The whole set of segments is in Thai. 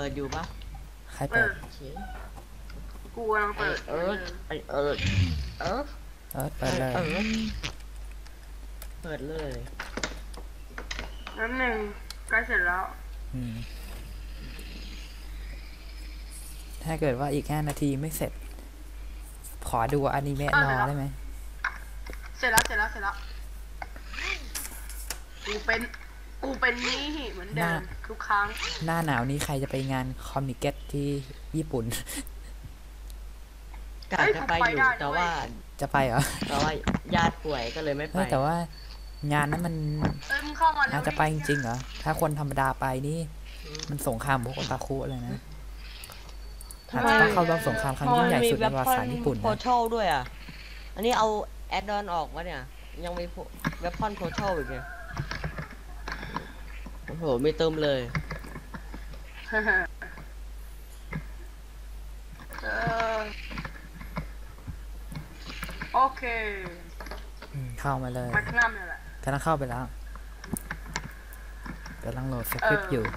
ดอยู่ปะใครเปิดโอเคกูกำลังเปิดเออเออเออเปิดเลยเปิดเลยน้ำหนึ่งใกล้เสร็จแล้วถ้าเกิดว่าอีก5 นาทีไม่เสร็จขอดูอนิเมะรอได้ไหมเสร็จแล้วกูเป็นนี่เหมือนเดิมทุกครั้งหน้าหนาวนี้ใครจะไปงานคอมิเก็ตที่ญี่ปุ่นกะจะไปอยู่แต่ว่าจะไปเหรอแต่ว่าญาติป่วยก็เลยไม่ไปแต่ว่างานนั้นมันน่าจะไปจริงเหรอถ้าคนธรรมดาไปนี่มันสงครามพวกโอตาคุเลยนะต้องเข้าร่วมสงครามครั้งยิ่งใหญ่สุดในประวัติศาสตร์ญี่ปุ่นนะโพเทลด้วยอ่ะอันนี้เอาแอดดอนออกวะเนี่ยยังมีเวพอนโพเทลอีกเนี่ยโอ้โหไม่เติมเลยโอเคเข้ามาเลยมาข้างหน้าเนี่ยแหละกำลังเข้าไปแล้วกำลังโหลดสคริปต์อยู่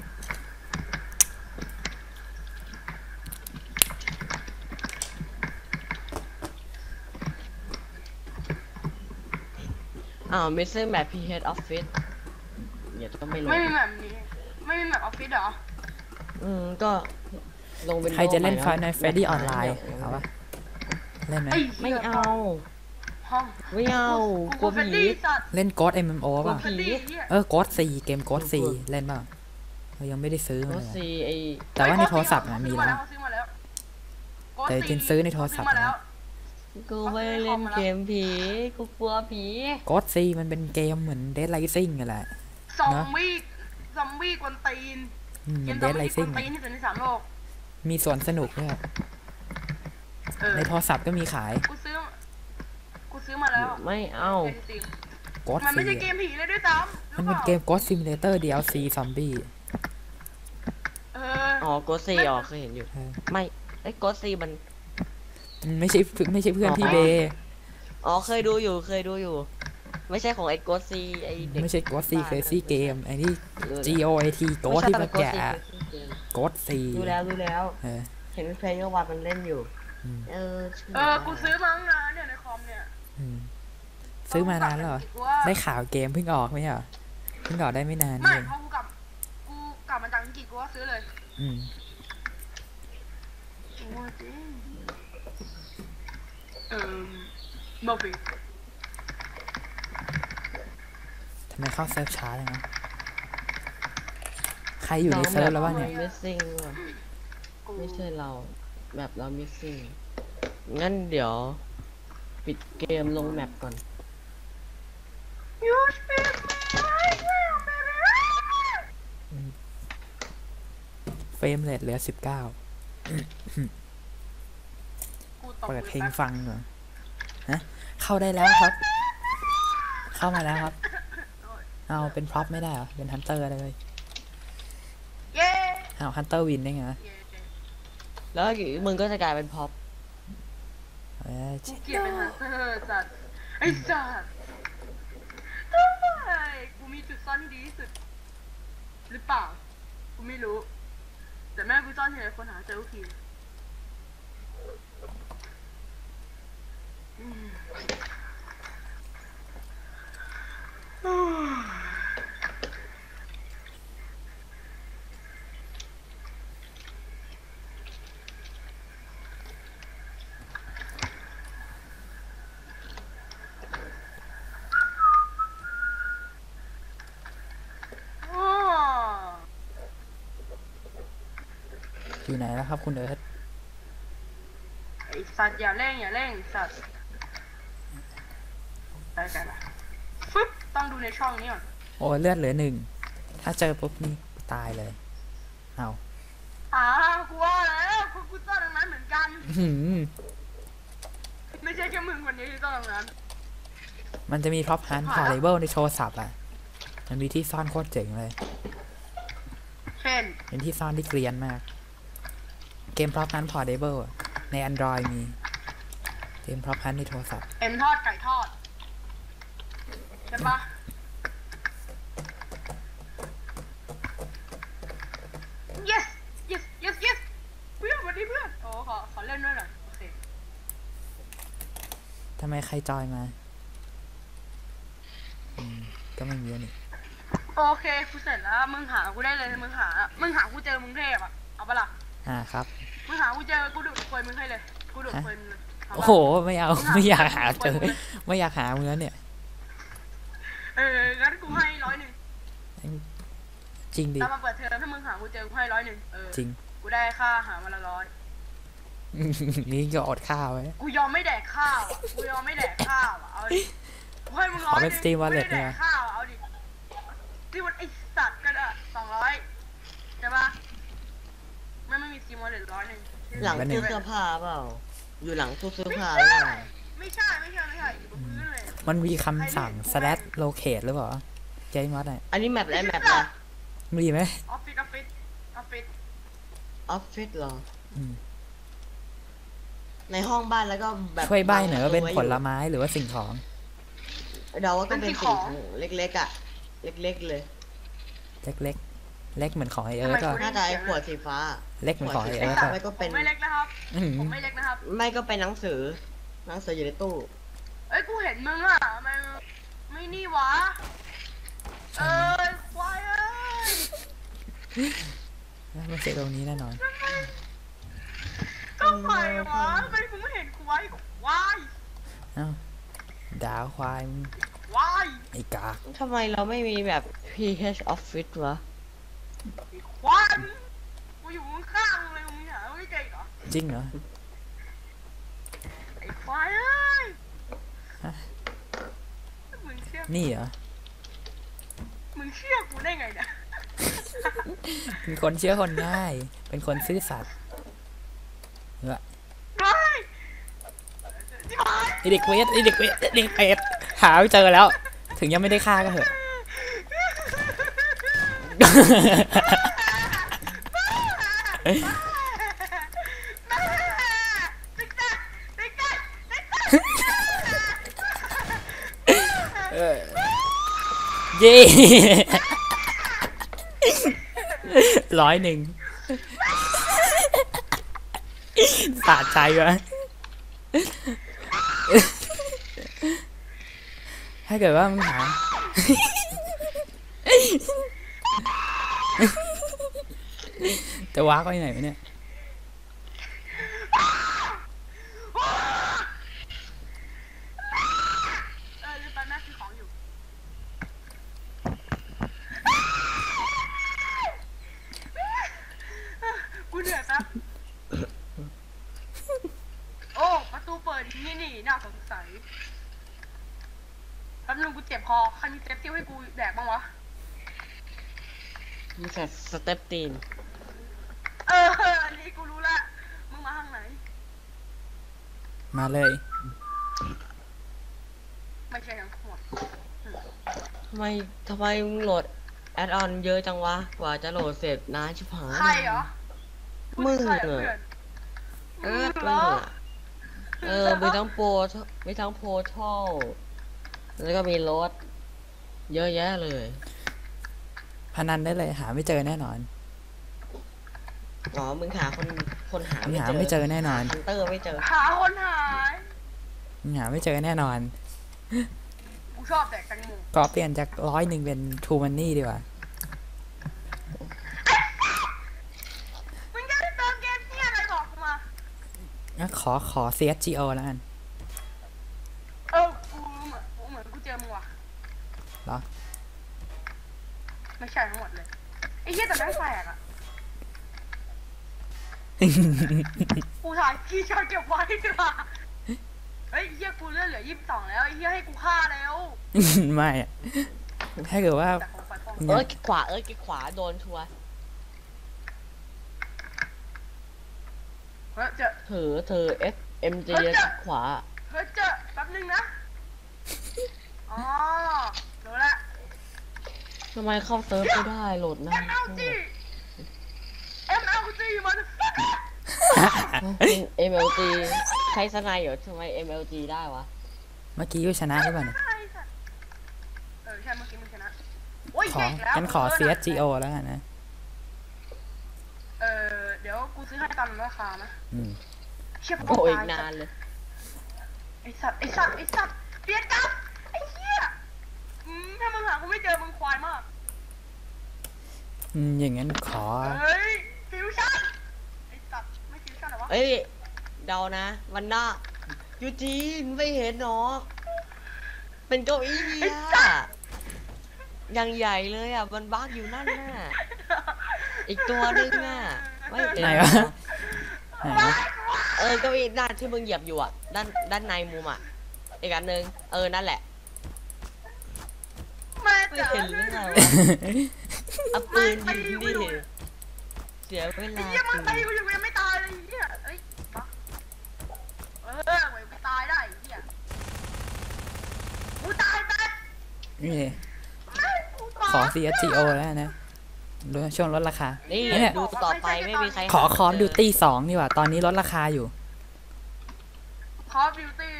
ไม่ใช่แบบ PH Office อย่าต้องไม่ลงไม่มีแบบนี้ไม่มีแบบออฟฟิศเหรอก็ลงเป็นใครจะเล่น Final Freddy ออนไลน์เอาปะเล่นไหมไม่เอาไม่เอากลัวผีเล่น Ghost MMO ป่ะGhost 4เกม Ghost 4เล่นป่ะเรายังไม่ได้ซื้อมาเลยแต่ว่าในโทรศัพท์นะมีแล้วแต่จริงซื้อในโทรศัพท์นะกูไม่เล่นเกมผีกูกลัวผี Ghost 4มันเป็นเกมเหมือน Dead Rising ไงแหละซอมบี้กวนตีนเหมือน Dead Rising ตีนที่สุดใน3 โลกมีสวนสนุกด้วยในโทรศัพท์ก็มีขายกูซื้อมาแล้วไม่เอา Ghost มันไม่ใช่เกมผีเลยด้วยซ้ำมันเป็นเกม Ghost Simulator DLC ซอมบี้ Ghost 4เคยเห็นอยู่ไม่Ghost 4มันไม่ใช่เพื่อนพี่เบเคยดูอยู่ไม่ใช่ของGhost 4 ไม่ใช่ Ghost 4 Crazy Game ไอ้นี่ GOAT Ghost ที่มาแกะ Ghost 4 ดูแล้วเห็นเพลย์ก็ว่ามันเล่นอยู่กูซื้อมาตั้งนานเนี่ยในคอมเนี่ยซื้อมานานแล้วเหรอได้ข่าวเกมเพิ่งออกไหมเหรอเพิ่งออกได้ไม่นานไม่พอกูกลับมาจากอังกฤษกูก็ซื้อเลยบอกไปทำไมเข้าเซิร์ฟช้าเลยนะใครอยู่ในเซิร์ฟแล้ววะเนี่ยไม่ใช่เราแบบเรา missing งั้นเดี๋ยวปิดเกมลงแมปก่อนเฟรมเรทเหลือ19เปิดเพลงฟังเหรอฮะเข้าได้แล้วครับเข้ามาแล้วครับเอาเป็นพร็อพไม่ได้เหรอเป็นฮันเตอร์เลยเอาฮันเตอร์วินได้ไงแล้วมึงก็จะกลายเป็นพ็อปเกลียดเป็นฮันเตอร์สัตว์ไอ้สัตว์กูมีจุดซ่อนที่ดีที่สุดหรือเปล่ากูไม่รู้แต่แม่กูซ่อนที่ไหนคนหาเจอทุกทีอยู่ไหนแล้วครับคุณเอิร์ธไอสัตว์อย่าเร่งสัตว์ไปกันละฟึ๊บต้องดูในช่องนี้ก่อนโอ้เลือดเหลือ1ถ้าเจอปุ๊บนี่ตายเลยเอากูว่าแล้วกูซ่อนตรงนั้นเหมือนกันไม่ใช่แค่มึงวันนี้ที่ซ่อนตรงนั้นมันจะมีพร็อพฮันต์พอร์เทเบิลในโทรศัพท์อ่ะมันมีที่ซ่อนโคตรเจ๋งเลยเป็นที่ซ่อนที่เกรียนมากเกมพร็อพฮันต์พอร์เทเบิลใน Android มีเกมพร็อพฮันต์ในโทรศัพท์ทอดไก่ทอดใช่ปะ yes ขอเล่นด้วยหน่อยโอเคทำไมใครจอยมาก็ไม่มีนี่โอเคกูเสร็จแล้วมึงหากูได้เลยมึงหากูเจอมึงเทพอ่ะเอาปะล่ะครับมึงหากูเจอกูดูดควยมึงให้เลยกูดูดควยมึงเลยเาปะโอ้โหไม่เอาไม่อยากหาเจอไม่อยากหาเมือเนี่ยงั้นกูให้100 จริงดิตามมาเปิดเทอมถ้ามึงหากูเจอกูให้100 จริงกูได้ค่าหาวันละ100 นี่ก็อดข้าวไว้กูยอมไม่แดกข้าวกูยอมไม่แดกข้าวอะเอาดิกูให้มึง100 ขอเป็น Steam กูไม่ Wallet ได้แดเนี่กยข้าวอะเอาดิที่มันไอสัตว์กันอะ200ใช่ปะไม่มีSteam Wallet 100 หลังตู้เสื้อผ้าเปล่า อยู่หลังตู้เสื้อผ้าหรือเปล่าไม่ใช่อยู่บนพื้นเลยมันมีคำสั่ง /locate หรือเปล่าใจมัดอ่ะอันนี้แมปอะไรแมปอะไรมีไหมออฟฟิศออฟฟิศเหรอ ในห้องบ้านแล้วก็แบบช่วยใบ้หน่อยว่าเป็นวงผลไม้หรือว่าสิ่งของเดาว่าก็เป็นสิ่งของเล็กๆอ่ะ เล็กๆเลยเล็กๆ เล็กเหมือนของไอเอิร์ธก็น่าจะไอ้ขวดสีฟ้าเล็กเหมือนของไอขวดเอิสีร์ธฟ้าก็ไม่ก็ผเป็นมไม่เล็กนะครับอื้อหือผมไม่เล็กนะครับไม่ก็เป็นหนังสืออยู่ในตู้เอ้ยกูเห็นมึงอ่ะทำไมไม่นี่วะควายเอ้ยไม่ใช่ตรงนี้แน่นอนก็ไปวะทำไมมึงไม่เห็นควายควายเอ้าด่าควายมึงควายไอ้กากทำไมเราไม่มีแบบ PH Office วะควายกูอยู่ข้างๆเลยมึงหาไม่เจอเหรอจริงเหรอไอ้ควายเอ้ยฮะมึงเชื่อนี่เหรอกูได้ไงเนี่ยเป็นคนเชื่อคนง่าย เป็นคนซื่อสัตย์เหรอเฮ้ยที่ควายไอเด็กเวทไอเด็กเวทไอเด็กเป็ดหาไม่เจอแล้ว ถึงยังไม่ได้ฆ่าก็เถอะ เย่100สะใจวะถ้าเกิดว่ามึงหา จะว้าไปไหนวะเนี่ยลืมไปแม่ซื้อของอยู่กูเหนื่อยแป๊บโอ้ประตูเปิดนี่น่าสงสัยแป๊บนึงกูเจ็บคอใครมีเจ็บติ้วให้กูแดกบ้างวะมีแต่สเต็ปตีนอันนี้กูรู้ละมึงมาทางไหนมาเลยไม่ใช่ทางขวดทำไมมึงโหลดแอดออนเยอะจังวะ กว่าจะโหลดเสร็จนานชิบหายใครเหรอมึงใครเหรอเพื่อนมึงเหรอมีทั้งโปรมีทั้งโพทัลแล้วก็มีรถเยอะแยะเลยพนันได้เลยหาไม่เจอแน่นอนอ๋อ มึงหาคนหามึงหาไม่เจอแน่นอนฮันเตอร์ไม่เจอหาคนหายมึงหาไม่เจอแน่นอนกูชอบแดกแตงโมก็เปลี่ยนจาก100เป็นทูมันนี่ดีกว่ามึงจะได้เติมเกมเนี่ยอะไรบอกกูมางั้นขอ CSGO แล้วกันกูเหมือนกูเจอมึงว่ะเหรอไม่ใช่ทั้งหมดเลยไอ้เหี้ยแต่แม่งแปลกอ่ะกูถ่ายกี่ช็อตเก็บไว้ดีกว่าเฮ้ยเหี้ยกูเลือดเหลือ22แล้วไอ้เหี้ยให้กูฆ่าแล้วไม่อะถ้าเกิดว่าแต่ของไฟฟองขวาขวาโดนชัวร์เฮ้ยเจอเธอ SMG ขวาเฮ้ยเจอแป๊บนึงนะอ๋อรู้ละทำไมเข้าเซิร์ฟไม่ได้โหลดนาน MLG มัน MLG ใช้สไนเหรอทำไม MLG ได้วะเมื่อกี้ก็ชนะหรือเปล่าเนี่ยใช่เมื่อกี้มึงชนะโอ้ยขอเก่งแล้วงั้นขอ CSGO แล้วกันนะเดี๋ยวกูซื้อให้ตามราคานะอืมเชี่ยโอ้ยตายนานเลยไอสัตว์เปลี่ยนกลับไอ้เหี้ยถ้ามึงหากูไม่เจอมึงควายมากอย่างนั้นขอเฮ้ยฟิวชั่นไอสัตว์ไม่ฟิวชั่นเหรอวะเอ้ยเดานะวันหน้ายูจีนไม่เห็นหรอเป็นเก้าอี้อะยังใหญ่เลยอ่ะมันบักอยู่นั่นน่ะอีกตัวนึงน่ะไม่เห็นไหนหรวะอไหนวะเก้าอี้ด้านที่มึงเหยียบอยู่อ่ะด้านในมุมอ่ะอีกอันนึงนั่นแหละแม่ไม่จ๋าเห็นหรือไงวะเอาปืนยิงดิเสียเวไอ้ลาเหี้ยมึงตีกูอยู่ยังไม่ตายเลยไอ้เหี้ยเอ้ยเว้ยกูตายได้ไอ้เหี้ยกูตายไปนี่กูขอ CSGO แล้วนะช่วงลดราคานี่เนี่ยดูต่อไปไม่มีใครขอคอมดิวตี้2ดีกว่าตอนนี้ลดราคาอยู่คอฟบิวตี้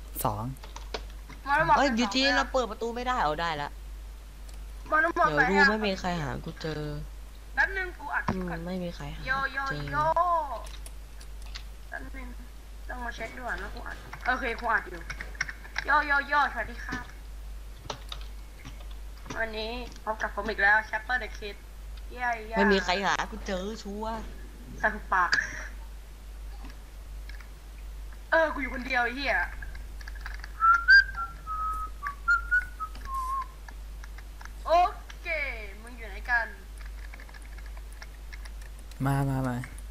2 มาแล้วบอกเอ้ยยูจีนเราเปิดประตูไม่ได้เอาได้แล้วมาแล้วบอกเดี๋ยวดูไม่มีใครหากูเจอแป๊บนึงกูอัดคลิปก่อนไม่มีใครหาโยโยเจอโยแป๊บนึงต้องมาเช็คด้วยนะกูอัดโอเคกูอัดอยู่โยโยโยสวัสดีครับ วันนี้พบกับผมอีกแล้วแชปเปอร์เดอะคิดเย้ๆไม่มีใครหากูเจอชัวร์ใส่หุบปากกูอยู่คนเดียวไอ้เหี้ยโอเคมึงอยู่ไหนกันมาไอ้เลย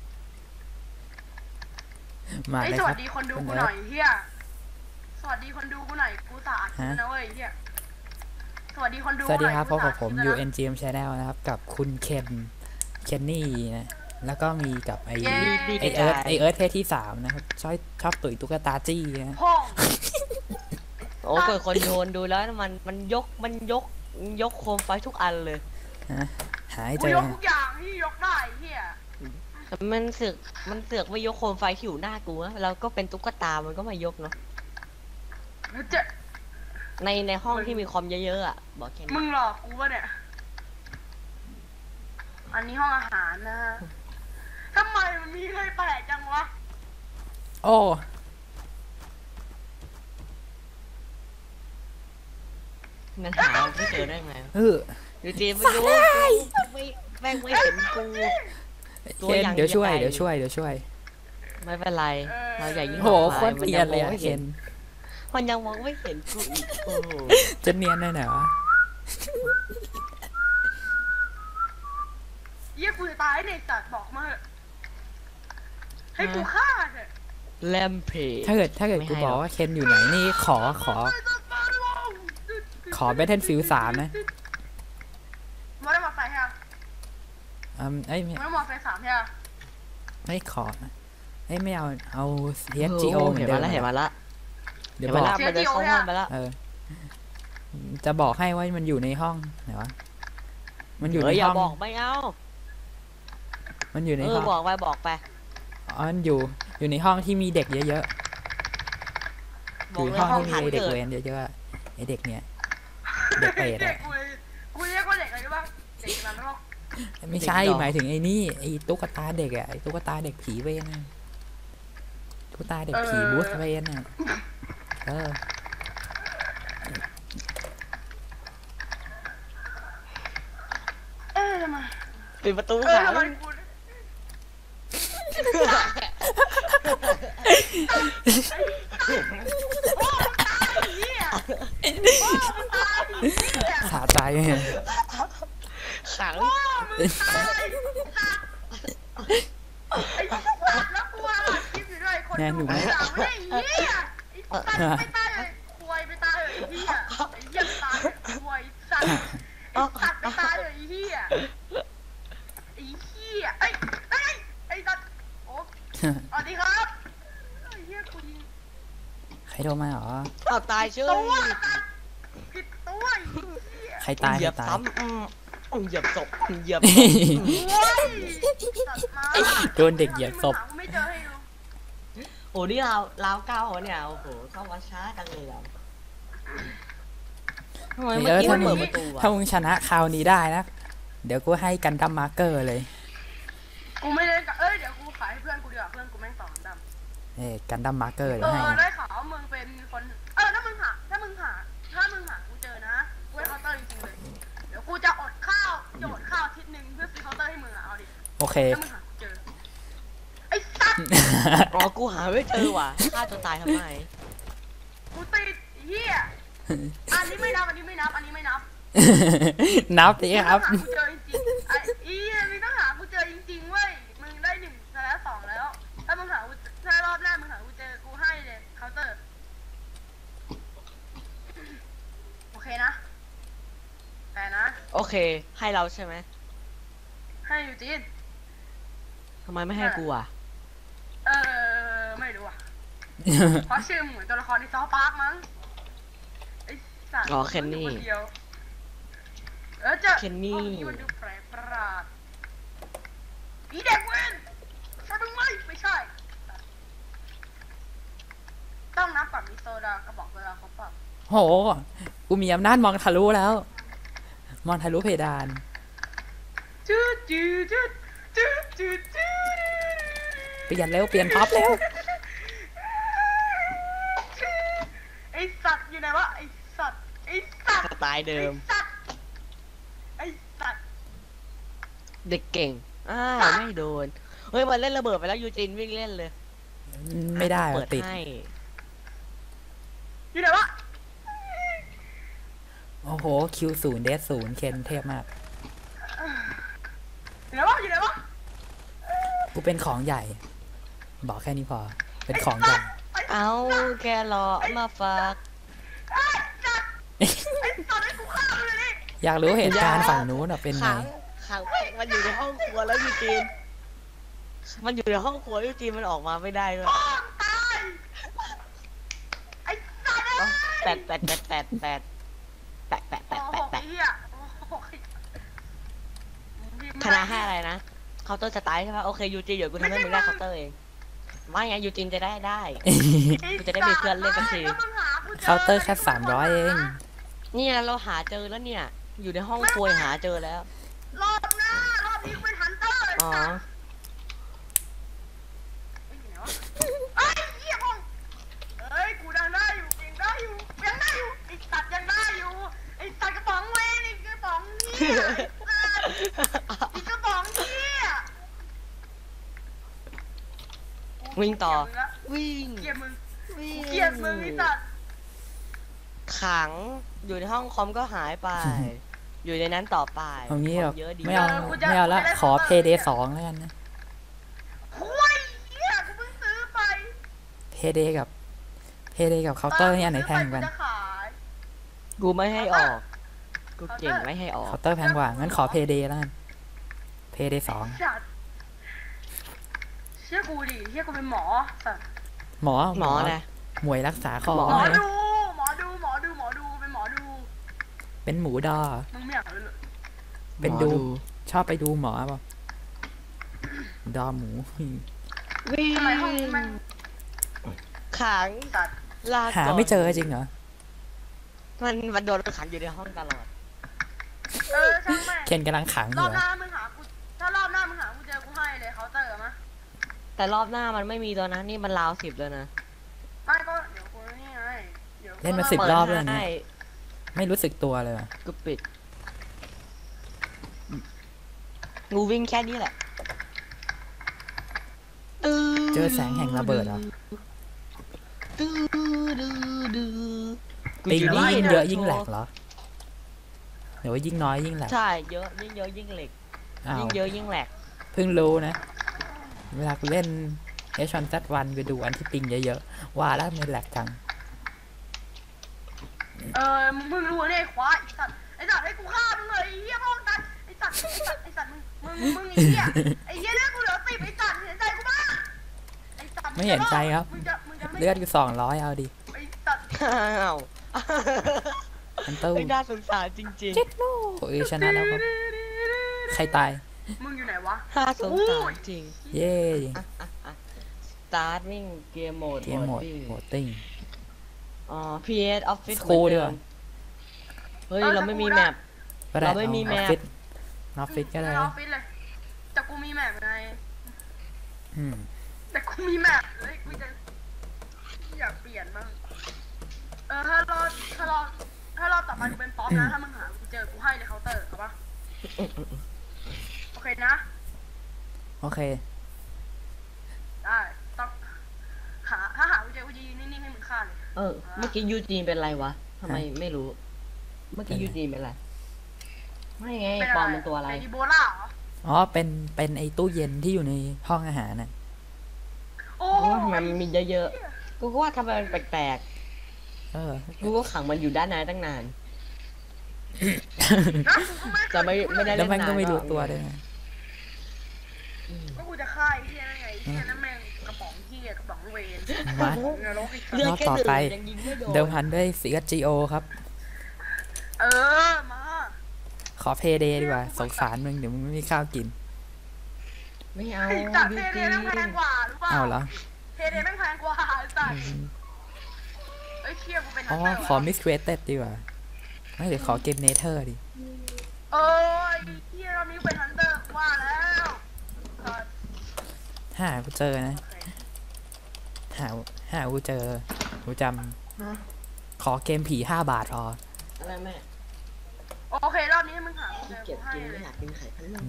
สควัรัสบดีคนดูคุณกูเอิหน่ร์อธยเฮียสวัสดีคนดูกูหน่อยกูสะอาดขึ้นนะเว้ยเฮียสวัสดีคนดูสวัสดีครับหพน่อบ ยกับผมกูสะอาดขึ้นแล้วนะ UNGM Channel นะครับ กับคุณเคนนี่นะแล้วก็มีกับไอเย้เอิร์ธเพศที่3นะครับชอบตุ๋ยตุ๊กตาจี้นะพ่องโอ้เกิดคนโยนดูแล้วมันยกโคมไฟทุกอันเลยนะหาให้กูเจอยกทุกอย่างที่ยกได้เฮียมันเสือกไม่ยกโคมไฟที่อยู่หน้ากูนะเราก็เป็นตุ๊กตามันก็ไม่ยกเนาะแล้วจะในห้องที่มีคอมเยอะๆอ่ะบอกแค่มึนี้งหลอกกูวะเนี่ยอันนี้ห้องอาหารนะฮะทำไมมันมีอะไรแปลกจังวะโอ้มันหาไม่เจอได้ไง อยู่จีนไปดูไม่แม่งไม่เห็นกู ตัวเคนอย่างเดี๋ยวช่วยใหญ่เดี๋ยวช่วยไม่เป็นไรเราอย่ายิ่งโอ้โหออกโคไปตรเนียนเลยอะเคนมันยังมองไม่เห็นกูอีกโอ้โหจะเนียนได้ไหนวะเยี่ยกูจะตายในสัตว์บอกมาเถอะให้กูฆ่าเถอะแลมเพจถ้าเกิดกูบอกว่าเคนอยู่ไหนนี่ขอ Battlefield 3 นะมาได้มาไฟฮะเอ้ยมาได้มาไฟ3ฮะไม่ขอไม่เอา CSGO เหมือนเห็นเดิมาม แล้วเห็นมาแล้วเดี๋ยวเห็นบมาอกแล้วมันเดินเข้าห้องไปแล้วจะบอกให้ว่ามันอยู่ในห้องไหนวะมันอยู่ในอย่าห้องบอกไม่เอามันอยู่ในห้องบอกไปมันอยู่ในห้องที่มีเด็กเยอะบๆออก ยู่เลยห้องห้องที่ฐานมีเด็กเกิดเวรเยอะๆไอเด็กเนี่ยเด็กเปรตเด็อะกกูเรียกว่าเด็กอะไรรู้ป่ะเด็กนั้นหรอกไม่ใช่หมายถึงไอ้นี่ไอ้ตุ๊กตาเด็กอะไอ้ตุ๊กตาเด็กผีเวรอะตุ๊กตาเด็กผีบูสเวนอะเออทำไมปิดประตูทำขังไมกูพ่อตายเหี้ยพ่อมันตายเหี้ยสะใจเนี่ยขังพ่อมึงตายไอ้สัตว์แล้วกูอ่ะคลิปอยู่ด้วยคนดูไม่ด่าไม่ได้เหี้ยไอ้สัตว์ไม่ตายเลยควายไปตายเลยไอ้เหี้ยไอ้เหี้ยตายควายสัตว์ไอ้สัตว์ไปตายเลยไอ้เหี้ยไอ้เหี้ยไอ้สัตว์โอ้สวัสดีครับไอ้เหี้ยกูยิงใครโทรมาเหรอเอาตายเชื่อตัวสัตว์ผิดตัวไอ้เหี้ยใครตายเหยียบใครตายซ้ำเหยียบศพเหยียบโอ้ยสัตว์มาโดนเด็กเหยียบศพกูไม่เจอให้ดูโอ้นี่ราวเก้าเนี่ยโอ้โหเข้ามาช้าจังเลยอ่ะทำไมเมื่อกี้มันเปิดประตูอ่ะถ้ามึงชนะคราวนี้ได้นะ เดี๋ยวกูให้กันดั้มมาร์เกอร์เลยกูไม่เล่นกับเดี๋ยวกูขายให้เพื่อนกูดีกว่าเพื่อนกูแม่งสอนดกันดั้มมาร์เกอร์เดี๋ยวให้ได้ข่าวว่ามึงเป็นคนถ้ามึงหากูเจอนะกูให้เคาน์เตอร์จริงๆเลยเดี๋ยวกูจะอดข้าวอาทิตย์นึงเพื่อซื้อเคาน์เตอร์ให้มึงเอาดิโอเคถ้ามึงหากูเจอไอ้สัตว์อ๋อกูหาไม่เจอว่ะฆ่าตัวตายทำไมกูติดเหี้ยอันนี้ไม่นับนับดิครับมึงต้องหากูเจอจริงๆไอ้มึงต้องหากูเจอจริงๆเว้ยมึงได้1แล้ว2แล้วถ้ามึงหากูถ้ารอบหน้ามึงหากูเจอกูให้เลยเคาน์เตอร์โอเคนะแต่นะโอเค ให้เราใช่ไหมให้ยูจีนทำไมไม่ให้กูอ่ะไม่รู้อ่ะ เพราะชื่อเหมือนตัวละครในซอปาร์กมั้งไอ้สัตว์อ๋อเคนนี่มัอยู่คเดียวเจอเคนนี่ห้องมันดูแปลกประหลาดอีเด็กเว้นใช่มึงไหมไม่ใช่ ต้องนับก่อนมีโซดากระบอกโซดาครบเปล่าโห กูมีอำนาจมองทะลุแล้ว มองทะลุเพดานจืดจืดจืดจืดจืดจืดเปลี่ยนเร็ว เปลี่ยนท็อปเร็วไอสัตว์อยู่ไหนวะไอสัตว์สไตล์เดิมไอสัตว์เด็กเก่ง ไม่โดน เฮ้ยมันเล่นระเบิดไปแล้วยูจินวิ่งเล่นเลยไม่ได้เปิดติดให้อยู่ไหนวะโอ้โห คิว0เดส0เคนเทพมากอยู่ไหนวะกูเป็นของใหญ่ บอกแค่นี้พอ เป็นของใหญ่เอาแกรอมาฝากไอ้สัตว์ไอ้สัตว์ให้กูฆ่ามันเลยดิอยากรู้เหตุการณ์ฝั่งนู้นอะเป็นไงขังมันอยู่ในห้องครัวแล้วยูจิน มันอยู่ในห้องครัวยูจินมันออกมาไม่ได้ด้วยป้องตายไอ้สัตว์แปดแปดแปดแปดแปดแปดแปดแปโอ้ดโหแปดแปไอ้ดเหี้ยโอ้โหคณะให้อะไรนะเคาน์เตอร์สไตล์ใช่ไหมโอเคยูจินเดี๋ยวกูทำให้มึงได้เคาน์เตอร์เองไม่ไงยูจินจะได้ กูจะได้มีเพื่อนเล่นสักทีเคาน์เตอร์แค่300เองเนี่ยเราหาเจอแล้วเนี่ย อยู่ในห้องครัวหาเจอแล้วรอบหน้ารอบนี้กูเป็นฮันเตอร์เลยอ๋อสัตว์ไอ้เหี้ยพงเอ้ยกูยังได้อยู่ยังได้อยู่ไอ้สัตว์ยังได้อยู่ไอ้สัตว์กระป๋องเวรไอ้กระป๋องเหี้ยไอ้กระป๋องเหี้ยวิ่งต่อเวิ่งกลียดมึงวิ่งเกลียดมึงไอ้สัตว์ขังอยู่ในห้องคอมก็หายไป อยู่ในนั้นต่อไปเอางี้หรอกเยอะดีไม่เอาไม่เอาละขอเพย์เดย์2แล้วกันนะคุยเหี้ยกูเพิ่งซื้อไปเพย์เดย์กับเคาน์เตอร์นี่อันไหนแพงกว่ากันจะขายกูไม่ให้ออก กูเก่งไม่ให้ออกเคาน์เตอร์แพงกว่า งั้นขอเพย์เดย์แล้วกันเพย์เดย์2 สัตว์เชื่อกูดิเชื่อกูเป็นหมอสัตว์หมอหมอนะหมวยรักษาคอหมอหมอให้ดูเป็นหมอดูเป็นหมูดอมึงไม่อยากเลยเหรอเป็นดู ชอบไปดูหมอเปล่าดอหมูวิ่งทำไมห้องนี้มันขังสัตว์ลาหาก่อนไม่เจอจริงเหรอมันโดนขังอยู่ในห้องตลอดช่างแม่งเคนกำลังขังอรอยู่ บเหรหอน้ามึงหากูถ้ารอบหน้ามึงหากูเจอกูให้เลยเคาน์เตอร์มะแต่รอบหน้ามันไม่มีตัวนะนี่มันราว10เลยนะไม่ก็เดี๋ยวกูนี่ไงเดี๋ยวกูเล่นมาเปิด 10 รอบเลยนะให้ไม่รู้สึกตัวเลยว่ะกูปิด งูวิ่งแค่นี้แหละเจอแสงแห่งระเบิดเหรอ ปิงนี่ยิ่งเยอะยิ่งแหลกเหรอหรือว่ายิ่งน้อยยิ่งแหลกใช่เยอะยิ่งเยอะยิ่งเหล็กอ้าวยิ่งเยอะยิ่งแหลกเพิ่งรู้นะ เวลากูเล่น H1Z1 ไปดูอันที่ปิงเยอะๆว่าแล้วมันแหลกจังมึงรู้เนี่ยควายไอ้สัตว์ให้กูฆ่ามึงเลยไอ้เหี้ยพ่อตัดไอ้สัตว์มึงไอ้เหี้ยเนี่ยกูเหลือ10ไอ้สัตว์เห็นใจกูบ้างไอ้สัตว์ไม่เห็นใจครับมึงจะไม่เลือดกู200เอาดิไอ้สัตว์อ้าวอันเตอร์ไม่น่าสงสารจริงเจ็ดโลชนะแล้วครับ ใครตายมึงอยู่ไหนวะๆน่าสงสารจริงเย้ starting game mode เกมโหมดโหมดติ้งอ๋อ PS Office ครูด้วยเฮ้ย เราไม่มีแมปก็ได้เราไม่มีอแมอปฟฟิศออฟฟิศก็ได้ออฟฟิศเลยแต่กูมีแมปไงอืมแต่กูมีแมปเฮ้ยกูจะอยากเปลี่ยนบ้างถ้าเราต่อไปกูเป็นป๊อปนะถ้ามึงหากูเจอกูให้ในเคาน์เตอร์เอาปะโอเคนะโอเคได้ต้องถ้าหากูเจอกูจะยืนนิ่งๆให้มึงฆ่าเลยเมื่อกี้ยูจีนเป็นไรวะทำไมไม่รู้ เมื่อกี้ยูจีนเป็นไรไม่ไงปอมเป็นตัวอะไรเป็นอีโบลาเหรออ๋อเป็นไอ้ตู้เย็นที่อยู่ในห้องอาหารน่ะโอ้กูว่าทำไมมันมีเยอะๆกูก็ว่าทำไมมันแปลกเออๆกูก็ขังมันอยู่ด้านในตั้งนานนะกูก็ไม่จะไม่ได้แล้วมันก็ไม่เล่นนานรู้ตัวด้วยนะก็กูจะฆ่าไอ้เหี้ยนั่นไงไอ้เหี้ยนั่นแม่งกระป๋องเหี้ยกระป๋องเวนมานรกอีกเลือดรอบแค่ต่อหนึ่งไปยังยิงไม่โดนเดิมพันด้วย CSGO ครับมาขอเพย์เดย์ดีกว่า สงสารมึงเดี๋ยวมึงไม่มีข้าวกินไม่เอาไอ้สัตว์ยูเทเดจีนแม่งแพงกว่าหรือเปล่าเอาเหรอเทเดแม่งแพงกว่าไอ้สัตว์เอ้ยเชี่ยกูเป็นอ๋อฮันเตอร์ขอ Miss Created ดีกว่าไม่เดี๋ยวขอเกมเนเธอร์ดิไอ้เหี้ยเรานี้เป็นฮันเตอร์ว่าแล้วสัตว์หากูเจอนะโอเคหากูเจอกูจฮะำขอเกมผี5 บาทพออะไรแม่โอเครอบนี้มึงหากูเจอเก็บกูให้กินเลไม่ยอยากกินไข่พันธุ์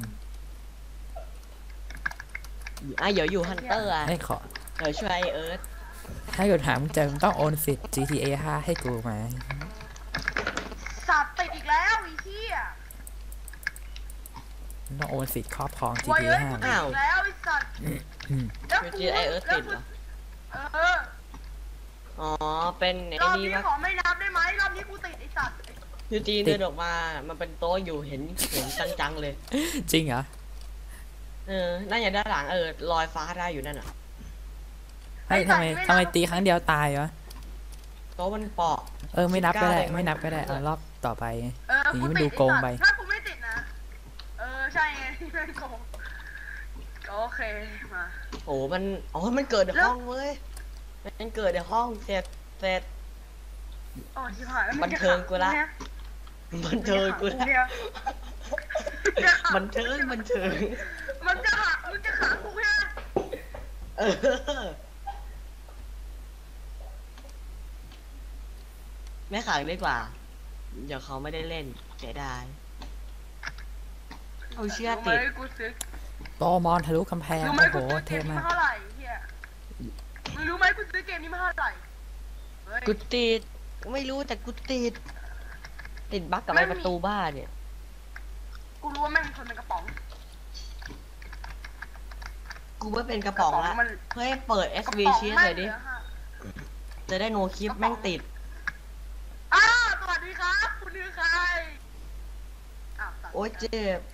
เดี๋ยวอยู่ฮันเตอร์อ่ะให้ขอเดี๋ยวช่วยไอเอิร์ธถ้าเกิดหามึงเจอมึงต้องโอนสิทธิ์ GTA 5 ให้กูมาสัตว์ติดอีกแล้วไอ้เหี้ยมึงต้องโอนสิทธิ์ครอบครองโว้ย GTA เอ้ยกูติดอีกแล้วไอ้สัตว์ 5 แล้วยูกูจีนไอเอิร์ธติดเหรอเอออ๋อเป็นไอ้รอบนี่นี้ว่าขอไม่นับได้ไหมรอบนี้กูติดไอ้สัตว์ยูจีนเดินออกมามันเป็นโต๊ะอยู่เห็นจังๆเลยจริงเหรอน่าจะด้านหลังลอยฟ้าได้อยู่นั่นอ่ะเฮ้ยทำไมตีครั้งเดียวตายวะโต๊ะมันเปาะไม่นับก็ได้ 19 ไม่นับก็ได้เอารอบต่อไป อย่างนี้มันกูดูติโกงไปอ้สัตว์ถ้ากูไม่ติดนะใช่ไงที่ไม่โกงโอเคมาโอ้มันเกิดในห้องเว้ยมันเกิดในห้องเสร็จอ๋อชิบหายแล้วบันเทิงกูละ บันเทิงกูแล้วบันเทิงมันจะหักมึงจะขากูแค่เออไม่ขังดีกว่า เดี๋ยวเขาไม่ได้เล่นเสียดายเอาเชื่อติดกูซื้อโตมอนทะลุกำแพงรู้ไหมโอ้โหกูซื้อเกเท่มนี้มากมาเท่าไหร่เฮียมึงรู้ไหมกูซื้อเกมนี้มาเท่าไหร่เฮ้ยกูติดไม่รู้แต่กูติดบั๊กกับไอ้ประตูบ้านเนี่ยกูรู้ว่าแม่งคนเป็นกระป๋องกูไม่เป็นกระป๋องละมันเฮ้ยเปิดกระ SV ป๋องชีสแม่เลงยเหดิลือห้าจะได้โนคลิปแม่งติดสวัสดีครับคุณคือใครสัตว์โอ้ยเจ็บ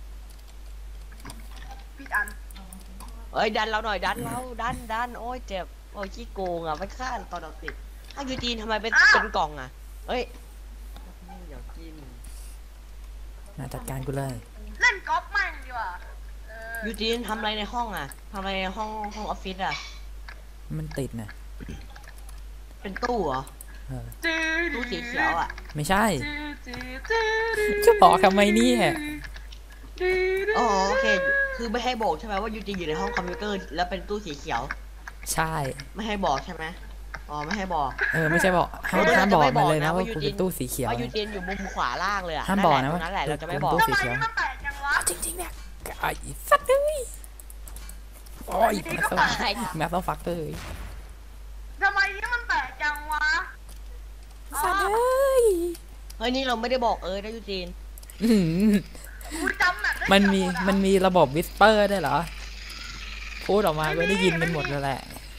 พี่อันเอ้ยดันเราหน่อยดันเราดันโอ้ยเจ็บโอ้ยขี้โกงอ่ะไม่ฆ่าตอนเราติดถ้ายูจีนทำไมเป็นกล่องอ่ะเอ้ยอยากกินมาจัดการกูเลยเล่นกอล์ฟแม่งดีกว่ายูจีนทำอะไรในห้องอ่ะทำอะไรในห้องออฟฟิศอ่ะมันติดนะเป็นตู้เหรอเออตู้สีเขียวอ่ะไม่ใช่ จะบอกทำไมเนี่ยอ๋อโอเคคือไม่ให้บอกใช่ไหมว่ายูจีนอยู่ในห้องคอมพิวเตอร์แล้วเป็นตู้สีเขียวใช่ไม่ให้บอกใช่ไหมอ๋อไม่ให้บอกไม่ใช่บอกห้ามบอกมาเลยนะว่ากูเป็นตู้สีเขียวว่ายูจีนอยู่มุมขวาล่างเลยอ่ะห้ามบอกนะตรว่างนั้นแหละเราจะไม่บอกตู้ทำสีไมเขียวนี่มันแปลกจังวะจริงๆเนี่ยไอ้สัตว์เลยโอ้ยแม่ต้องฟักเลยทำไมนี่มันแปลกจังวะสัตว์เลยเฮ้ยนี่เราไม่ได้บอกนะยูจีนอื้อหือกูจำแบบได้มันมีระบบวิสเปอร์ได้วยเหรอ พูดออกมาก็ได้ยินกันหมดแล้วแหละ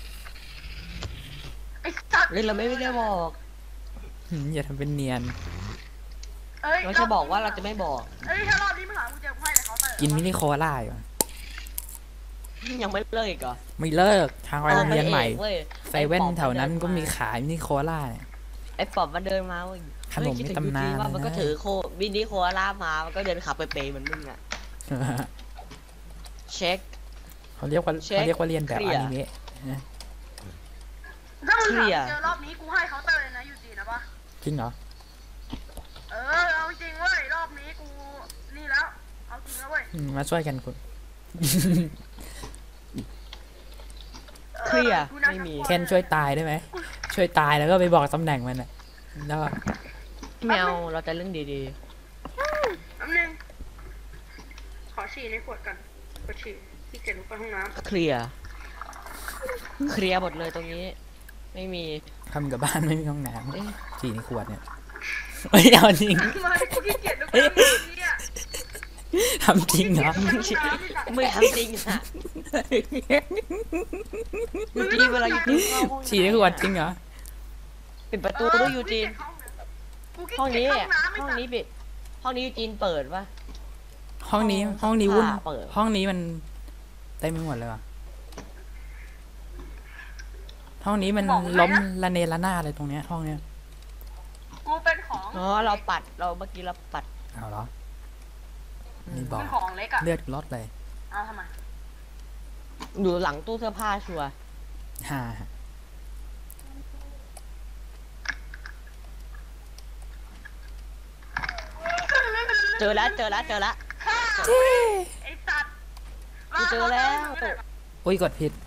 ไอ้สัตว์เฮ้ยเราไม่ได้บอกอย่าทำเป็นเนียนเราจะบอกว่าเราจะไม่บอกถ้ารอบนี้มึงหากูเจอกูให้เลยเขาเตอร์กินมินิโคล่าอยู่ยังไม่เลิกอีกเหรอไม่เลิกทางไปโรงเรียนใหม่เว้ยไซเว่นแถวนั้นก็มีขายมินิโคล่าเนี่ยไอ้ปอบมันเดินมาเว้ยขนมในตำนานว่ามันก็นะถือมินิโคอาล่ามามันก็เดินขับไปเปย์เหมือนมึงอ่ะเช็คเขาเรียกว่าเรียนแบบเคลีอยร์นิเมะนะถ้ามึงหากูเจอรอบนี้กูให้เขาเตอร์เลยนะยูจีนะปะจริงเหรอเอาจริงเว้ยรอบนี้กูนี่แล้วเอาจริงแล้วเว้ยมาช่วยกันคุณเคลียร์ไม่มีเคนช่วยตายได้ไหมช่วยตายแล้วก็ไปบอกตำแหน่งมันอะแล้วก็ไม่เอาเราจะเรื่องดีน้ำหนึ่งขอฉี่ในขวดก่อนขอฉี่ที่เกียจลุกไปห้องน้ๆเคลียร์หมดเลยตรงนี้ ไม่มีทำกับบ้านไม่มีห้องน้เอ๊ะำจีในขวดเนี่ยไม่เอาจริงำมาที่เกียจลุกไปห้องน้ำเนี่ยทำจริงเหรอไม่ทำจริงอ่ะยูจีนเวลายูจีนเข้าห้องฉี่ในขวดจริงเหรอปิดประตูด้วยยูจีนห้องนี้ปิดห้องนี้ยูจีนเปิดปะห้องนี้วุ่นเปิดห้องนี้มันเต็มไปหมดเลยว่ะห้องนี้มันล้มระเนระนาดเลยตรงเนี้ยห้องเนี้ยกูเป็นของอ๋อเราเมื่อกี้เราปัดเอาเหรอนี่บอกเป็นของเล็กอะเลือดลดเลยเอาทำไมอยู่หลังตู้เสื้อผ้าชัวร์ฮ่าเจอแล้วไอ้สัตว์กูเจอแล้วอุ้ยกดผิด